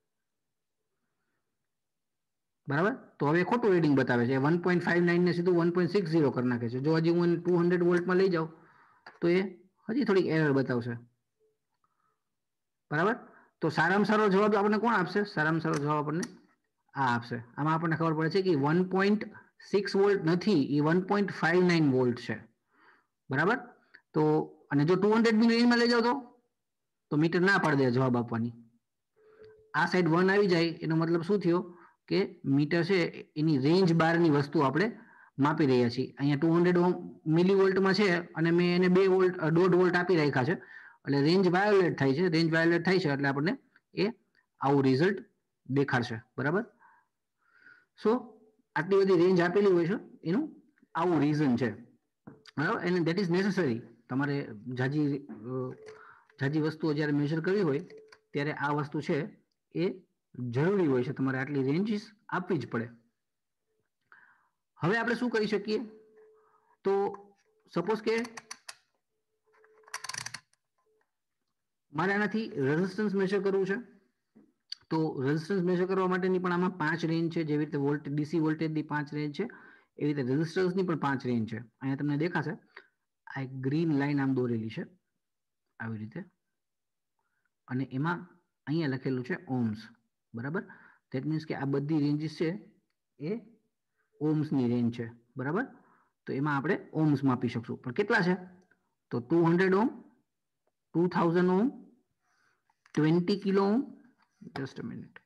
બરાબર. તો હવે ખોટું રીડિંગ બતાવે છે. વન પોઈન્ટ ફાઈવ નાઇન ને સીધું વન પોઈન્ટ સિક્સ ઝીરો કરી નાખે છે. જો હજી હું ટુ હંડ્રેડ વોલ્ટમાં લઈ જાઉં તો એ હજી થોડીક એરર બતાવશે. બરાબર. તો સારામાં સારો જવાબ આપણને કોણ આપશે? સારામાં સારો જવાબ આપણને આ આપશે. આમાં આપણને ખબર પડે છે કે વન પોઈન્ટ સિક્સ વોલ્ટ નથી, એ one point five nine volt છે. બરાબર. તો અને જો ટુ હંડ્રેડ ની રેન્જમાં લઈ જાવ તો તો મીટર ના પાડી દે જવાબ આપવાની. આ સાઈડ વન આવી જાય એનો મતલબ શું થયો કે મીટર છે એની રેન્જ બહારની વસ્તુ આપણે માપી રહ્યા છીએ. અહીંયા ટુ હંડ્રેડ મિલી વોલ્ટમાં છે અને મેં એને બે વોલ્ટ દોઢ વોલ્ટ આપી રાખ્યા છે એટલે રેન્જ વાયોલેટ થાય છે. રેન્જ વાયોલેટ થાય છે એટલે આપણને એ આવું રિઝલ્ટ દેખાડશે. બરાબર. સો આટલી બધી રેન્જ આપેલી હોય છે એનું આવું રીઝન છે. બરાબર. અને દેટ ઇઝ નેસેસરી. તમારે જાજી જાજી વસ્તુઓ જ્યારે મેજર કરવી હોય ત્યારે આ વસ્તુ છે એ જરૂરી હોય છે. તમારે આટલી રેન્જીસ આપવી જ પડે. હવે આપણે શું કરી શકીએ? તો સપોઝ કે મારે આનાથી રેઝિસ્ટન્સ મેજર કરવું છે તો રેઝિસ્ટન્સ મેજર કરવા માટેની પણ આમાં પાંચ રેન્જ છે. જેવી રીતે વોલ્ટ ડીસી વોલ્ટેજની પાંચ રેન્જ છે એવી રીતે રેઝિસ્ટન્સની પણ પાંચ રેન્જ છે. અહીંયા તમને દેખાશે આ એક ગ્રીન લાઈન આમ દોરેલી છે આવી રીતે. અને એમાં અહીંયા લખેલું છે ઓમ્સ, બરાબર. ધેટ મીન્સ કે આ બધી રેન્જીસ છે એ ઓમ્સની રેન્જ છે, બરાબર. તો એમાં આપણે ઓમ્સ માપી શકશું. પણ કેટલા છે? તો two hundred ohm, two thousand ohm, twenty kilo ohm, just a minute,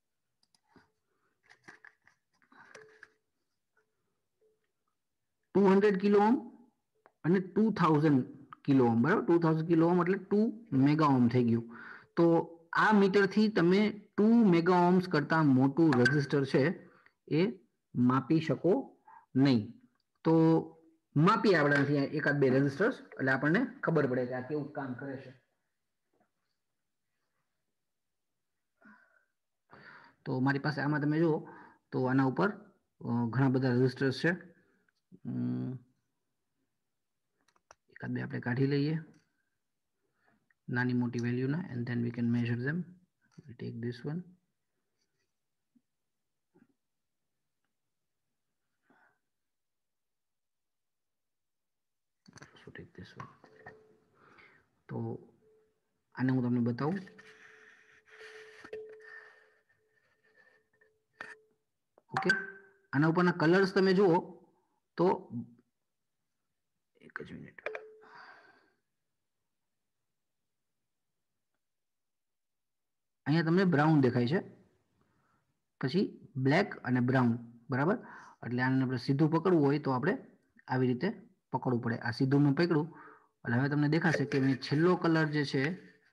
two hundred kilo ohm અને ટુ થાઉઝન્ડ કિલો ઓમ, બરાબર. ટુ થાઉઝન્ડ કિલો ઓમ એટલે ટુ મેગા ઓમ થઈ ગયું. તો આ મીટરથી તમે ટુ મેગા ઓમ્સ કરતા મોટું રેઝિસ્ટર છે એ માપી શકો નહીં. તો માપી આપણે એકાદ બે રેઝિસ્ટર્સ, એટલે આપણને ખબર પડે કે આ કેવું કામ કરે છે. તો મારી પાસે આમાં તમે જુઓ તો આના ઉપર ઘણા બધા રેઝિસ્ટર્સ છે. એકાદ બે આપણે કાઢી લઈએ નાની મોટી વેલ્યુના, and then we can measure them. We take this one. So take this one. તો આને હું તમને બતાવું. ઓકે, આના ઉપરના કલર્સ તમે જુઓ તો એક જ મિનિટ, અહીંયા તમને બ્રાઉન દેખાય છે, પછી બ્લેક અને બ્રાઉન, બરાબર. એટલે આને આપણે સીધું પકડવું હોય તો આપણે આવી રીતે પકડવું પડે. આ સીધું મેં પકડ્યું એટલે હવે તમને દેખાશે કે મેં છેલ્લો કલર જે છે,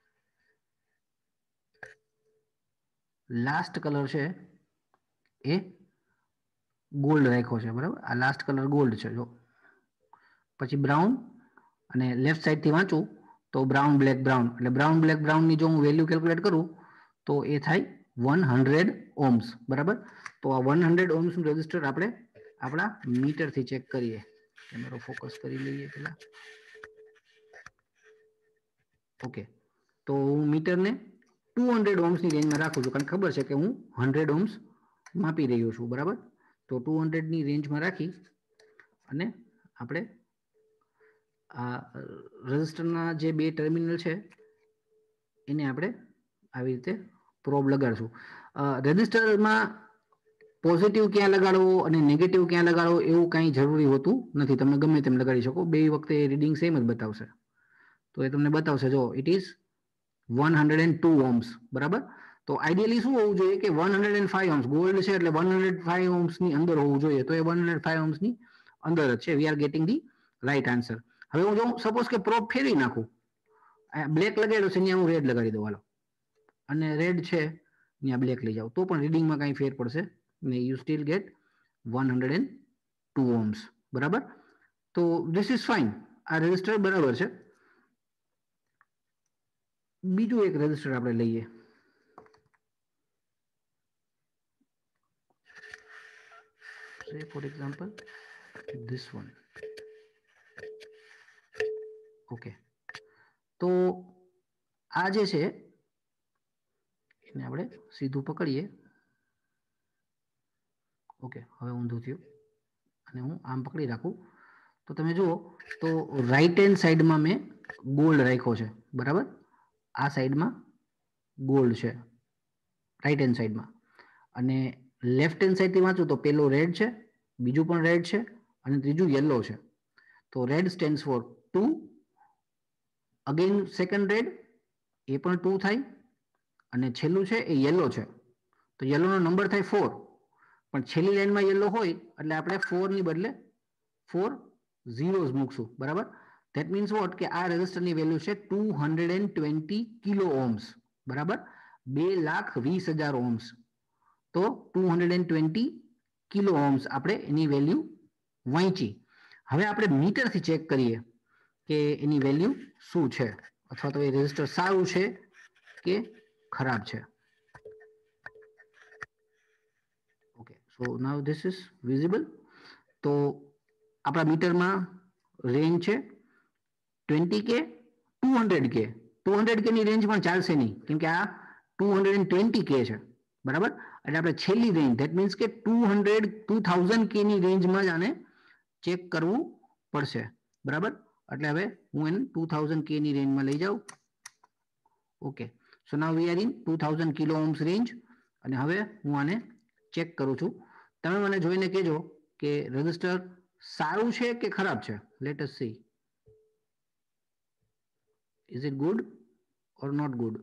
લાસ્ટ કલર છે એ ગોલ્ડ રાખ્યો છે, બરાબર. આ લાસ્ટ કલર ગોલ્ડ છે. જો પછી બ્રાઉન, અને લેફ્ટ સાઈડથી વાંચું તો બ્રાઉન બ્લેક બ્રાઉન, એટલે બ્રાઉન બ્લેક બ્રાઉનની જો હું વેલ્યુ કેલ્ક્યુલેટ કરું તો એ થાય વન હંડ્રેડ ઓમ્સ, બરાબર. તો આ વન હંડ્રેડ ઓમ્સનું રેઝિસ્ટર આપણે આપણા મીટરથી ચેક કરીએ. કેમેરો ફોકસ કરી લઈએ પેલા. ઓકે, તો હું મીટરને ટુ હંડ્રેડ ઓમ્સની રેન્જમાં રાખું છું, કારણ ખબર છે કે હું હંડ્રેડ ઓમ્સ માપી રહ્યો છું, બરાબર. તો ટુ હંડ્રેડની રેન્જમાં રાખી અને આપણે આ રેઝિસ્ટરના જે બે ટર્મિનલ છે એને આપણે આવી રીતે પ્રોબ લગાડશું. રેઝિસ્ટરમાં પોઝિટિવ ક્યાં લગાડવો અને નેગેટિવ ક્યાં લગાડવો એવું કાંઈ જરૂરી હોતું નથી. તમે ગમે તેમ લગાડી શકો, બે વખતે રીડિંગ સેમ જ બતાવશે. તો એ તમને બતાવશે, જો it is one hundred and two ohms, બરાબર. તો આઈડિયલી શું હોવું જોઈએ કે one hundred and five ohms, gold છે એટલે વન હંડ્રેડ ફાઈવ ઓમ્સની અંદર હોવું જોઈએ. તો એ વન હંડ્રેડ ફાઈવ ઓમ્સની અંદર જ છે. We are getting the right answer. હવે હું જો સપોઝ કે પ્રોબ ફેરવી નાખું, બ્લેક લગાડ્યો છે ત્યાં હું રેડ લગાડી દઉં, હાલો, અને રેડ છે ત્યાં બ્લેક લઈ જાઉં, તો પણ રીડિંગમાં કાંઈ ફેર પડશે નહીં. You still get one hundred and two ohms, બરાબર. તો ધીસ ઇઝ ફાઇન, આ રેઝિસ્ટર બરાબર છે. બીજું એક રેઝિસ્ટર આપણે લઈએ. Say for example this one. Okay, તો આ જે છે એને આપણે સીધું પકડીએ. ઓકે, હવે ઊંધું થયું અને હું આમ પકડી રાખું તો તમે જુઓ તો રાઈટ હેન્ડ સાઈડમાં મેં ગોલ્ડ રાખ્યો છે, બરાબર. આ સાઈડમાં ગોલ્ડ છે રાઈટ હેન્ડ સાઈડમાં, અને લેફ્ટ હેન્ડ સાઈડથી વાંચું તો પેલો રેડ છે, બીજું પણ રેડ છે અને ત્રીજું યલો છે. તો red stands for two, again second red, એ પણ ટુ થાય, અને છેલ્લું છે એ યલો છે, તો યલોનો નંબર થાય ફોર. પણ છેલ્લી લાઈનમાં યલો હોય એટલે આપણે ફોરની બદલે ફોર ઝીરોઝ મૂકશું, બરાબર. ધેટ મીન્સ વોટ કે આ રેઝિસ્ટરની વેલ્યુ છે two hundred and twenty kilo ohms, બરાબર. બે લાખ વીસ હજાર ઓમ્સ. તો two hundred and twenty kilo ohms આપણે એની વેલ્યુ વાંચી. હવે આપણે મીટરથી ચેક કરીએ કે એની વેલ્યુ શું છે, અથવા તો એ રેઝિસ્ટર સારું છે કે ખરાબ છે. Okay, so now this is visible. તો આપણા મીટરમાં રેન્જ છે twenty K two hundred K. Two hundred K ની રેન્જ પણ ચાલશે નહીં, કેમ કે આ ટુ હંડ્રેડ એન્ડ ટ્વેન્ટી કે છે, બરાબર. એટલે આપણે છેલ્લી રેન્જ, ધેટ મીન્સ કે two hundred two thousand K ની રેન્જમાં જ આને ચેક કરવું પડશે, બરાબર. એટલે હવે હું એને ટુ થાઉઝન્ડ કે ની રેન્જમાં લઈ જાઉં. Okay, so now we are in two thousand kilo ohms range. અને હવે હું આને ચેક કરું છું. તમે મને જોઈને કહેજો કે રેઝિસ્ટર સારું છે કે ખરાબ છે. Let us see. Is it good or not good?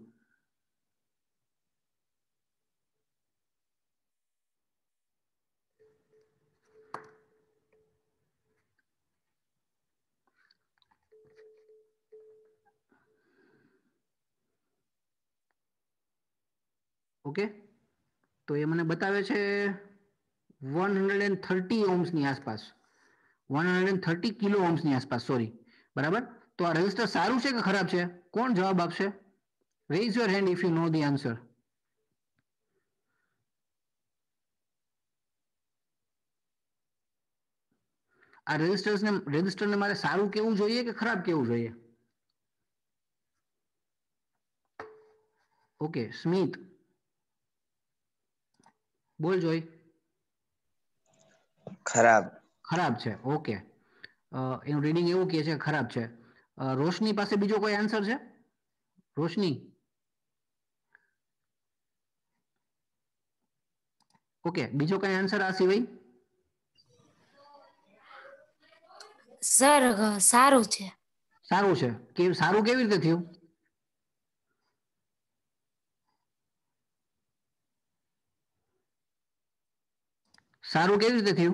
Okay, તો એ મને બતાવે છે વન હંડ્રેડ એન્ડ થર્ટી ઓહ્મ્સની આસપાસ, one hundred and thirty kilo ઓહ્મ્સની આસપાસ, સોરી. બરાબર, તો આ રેઝિસ્ટર સારું છે કે ખરાબ છે? કોણ જવાબ આપશે? Raise your hand if you know the answer. આ રેઝિસ્ટર્સને રેઝિસ્ટરને મારે સારું કેવું જોઈએ કે ખરાબ કેવું જોઈએ? ઓકે, સ્મિત બોલ જોઈ. ખરાબ. ખરાબ છે. ઓકે, એનું રીડિંગ એવું કહે છે ખરાબ છે. રોશની પાસે બીજો કોઈ આન્સર છે? રોશની? ઓકે, બીજો કઈ આન્સર આ સિવાય? સર સારું છે. સારું છે. કે સારું કેવી રીતે થયું? સારું કેવી રીતે થયું?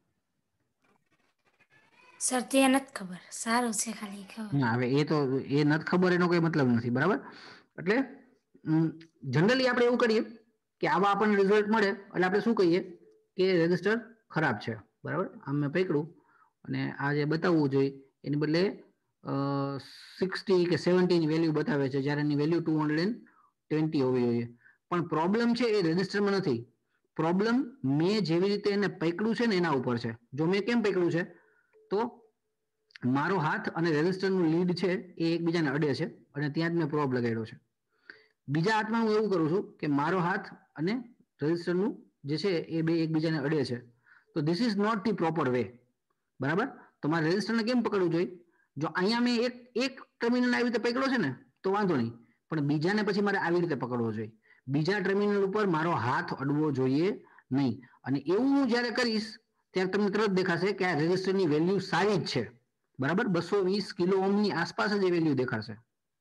સર તે નથી ખબર, સારું છે ખાલી ખબર. ના, હવે એ તો એ નથી ખબર એનો કોઈ મતલબ નથી. બરાબર, એટલે જનરલી આપણે એવું કરીએ કે આવા આપણને રિઝલ્ટ મળે એટલે આપણે શું કહીએ કે રેઝિસ્ટર ખરાબ છે. બરાબર, આમ મેં પકડ્યું અને આ જે બતાવવું જોઈએ એની બદલે સિક્સટી કે સેવન્ટીની વેલ્યુ બતાવે છે, જ્યારે એની value two hundred and twenty હોવી જોઈએ. પણ પ્રોબ્લેમ છે એ રેઝિસ્ટરમાં નથી. પ્રોબ્લેમ મેં જેવી રીતે એને પકડ્યું છે ને એના ઉપર છે. જો મેં કેમ પકડ્યું છે તો મારો હાથ અને રેઝિસ્ટરનું લીડ છે એ એકબીજાને અડે છે અને ત્યાં જ મેં પ્રોબ લગાડ્યો છે. બીજા હાથમાં હું એવું કરું છું કે મારો હાથ અને રેઝિસ્ટરનું જે છે એ બે એકબીજાને અડે છે. તો this is not the proper way. બરાબર, તો મારે રેઝિસ્ટરને કેમ પકડવું જોઈએ? જો અહીંયા મેં એક એક ટર્મિનલ આવી રીતે પકડ્યો છે ને તો વાંધો નહીં, પણ બીજાને પછી મારે આવી રીતે પકડવો જોઈએ. બીજા ટર્મિનલ ઉપર મારો હાથ અડવો જોઈએ નહીં. અને એવું હું જ્યારે કરીશ ત્યારે તમને તરત દેખાશે કે આ રેઝિસ્ટરની વેલ્યુ સારી જ છે. બરાબર, બસો વીસ કિલો ઓહ્મની આસપાસ જ એ વેલ્યુ દેખાશે.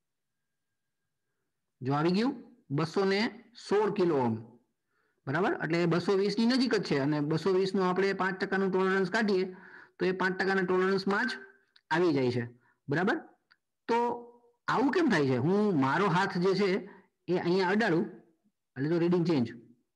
જો આવી ગયું બસો ને સોળ કિલો ઓહ્મ. બરાબર, એટલે બસો વીસ ની નજીક જ છે. અને બસો વીસ નું આપણે પાંચ ટકાનું ટોલરન્સ કાઢીએ તો એ પાંચ ટકાના ટોલરન્સમાં જ આવી જાય છે. બરાબર, તો આવું કેમ થાય છે? હું મારો હાથ જે છે એ અહીંયા અડાડું એટલે તો રીડિંગ ચેન્જ.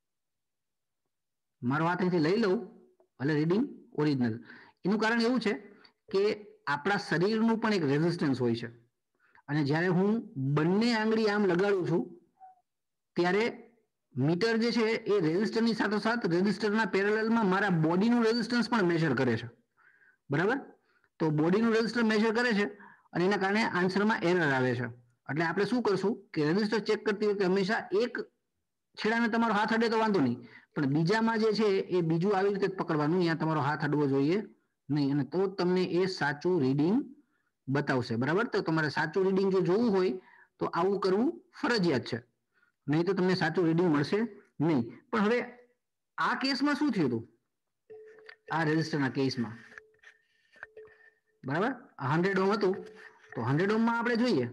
મારો હાથ અહીંથી લઈ લઉં એટલે રીડિંગ ઓરિજિનલ. એનું કારણ એવું છે કે આપણા શરીરનું પણ એક રેઝિસ્ટન્સ હોય છે. અને જ્યારે હું બંને આંગળી આમ લગાડું છું ત્યારે મીટર જે છે એ રેઝિસ્ટરની સાથોસાથ રેઝિસ્ટરના પેરેલલમાં મારા બોડીનું રેઝિસ્ટન્સ પણ મેજર કરે છે. બરાબર, તો બોડીનું રેઝિસ્ટન્સ મેજર કરે છે અને એના કારણે આન્સરમાં એરર આવે છે. એટલે આપણે શું કરશું કે રેઝિસ્ટર ચેક કરતી વખતે હંમેશા એક છેડાને તમારો હાથ અડે તો વાંધો નહીં, પણ બીજામાં જે છે એ બીજું આવી રીતે પકડવાનું, અહીંયા તમારો હાથ અડવો જોઈએ નહીં. અને તો તમને એ સાચું રીડિંગ બતાવશે. બરાબર, તો તમારે સાચું રીડિંગ જો જોવું હોય તો આવું કરવું ફરજિયાત છે, નહીં તો તમને સાચું રીડિંગ મળશે નહીં. પણ હવે આ કેસમાં શું થયું હતું? આ રેઝિસ્ટરના કેસમાં બરાબર હંડ્રેડ ઓહ્મ હતું, તો હંડ્રેડ ઓહ્મમાં આપણે જોઈએ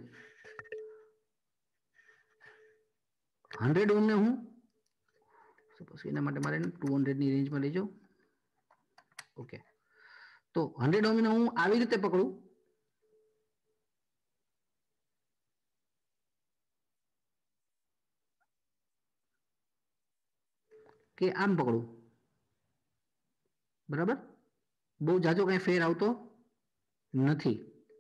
હંડ્રેડ ઓહ્મને હું સપોઝ એના માટે મારે ટુ હંડ્રેડની રેન્જમાં લઈ જાઉં. ઓકે, તો હંડ્રેડ ઓહ્મને હું આવી રીતે પકડું કે આમ પકડું. બરાબર, બહુ જાજો કઈ ફેર આવતો નથી.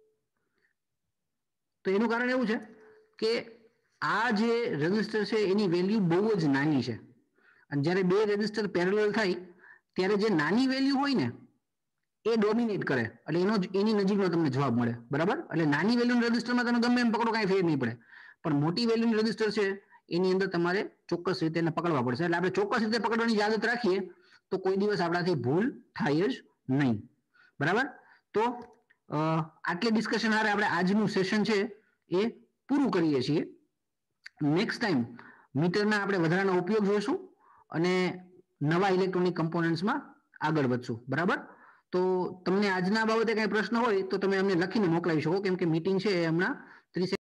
તો એનું કારણ એવું છે કે આ જે રેઝિસ્ટર છે એની વેલ્યુ બહુ જ નાની છે. અને જ્યારે બે રેઝિસ્ટર પેરેલલ થાય ત્યારે જે નાની વેલ્યુ હોય ને એ ડોમિનેટ કરે, એટલે એનો એની નજીકનો તમને જવાબ મળે. બરાબર, એટલે નાની વેલ્યુ રેઝિસ્ટરમાં તમે ગમે એમ પકડો કાંઈ ફેર નહીં પડે, પણ મોટી વેલ્યુ રેઝિસ્ટર છે એની અંદર તમારે ચોક્કસ રીતે એને પકડવા પડશે. એટલે આપણે ચોક્કસ રીતે પકડવાની આદત રાખીએ તો કોઈ દિવસ આપણાથી ભૂલ થાય જ નહીં. બરાબર, તો આટલી ડિસ્કશન હારે આપણે આજનું સેશન છે એ પૂરું કરીએ છીએ. નેક્સ્ટ ટાઈમ મીટરના આપણે વધારાનો ઉપયોગ જોઈશું અને નવા ઇલેક્ટ્રોનિક કમ્પોનન્ટ્સમાં આગળ વધશું. બરાબર? તો તમને આજના બાબતે કઈ પ્રશ્ન હોય તો તમે અમને લખીને મોકલાવી શકો, કેમ કે મીટિંગ છે એ હમણાં ત્રીસ